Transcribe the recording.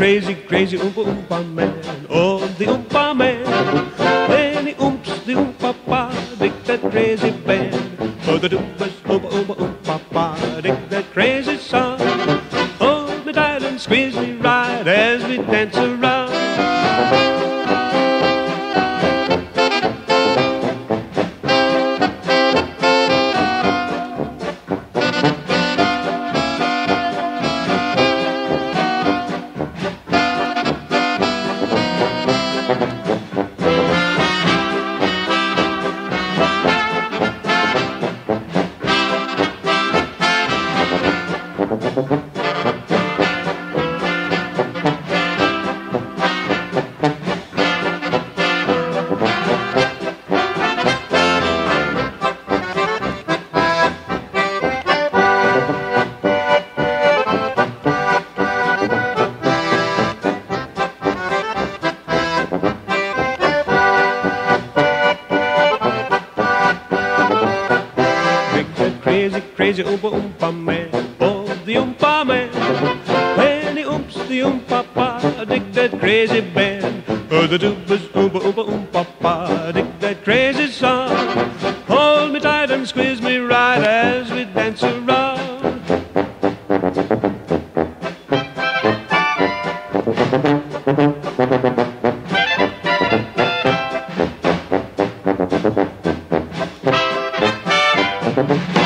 crazy, crazy Oompa Oompa man. Oh, the Oompa man. Then he oomps the Ooompah, dig that crazy band. Oh, the doobas, Oompa Oompa Ooompah, dig that crazy song. Hold me tight and squeeze me right as we dance around. Crazy, crazy Oompa Oompa man. Oh, the Oompa man. When he oomps the Ooompah, dig that crazy band. Oh, the doobas, Oompa Oompa Ooompah, dig that crazy song. Hold me tight and squeeze me right as we dance around.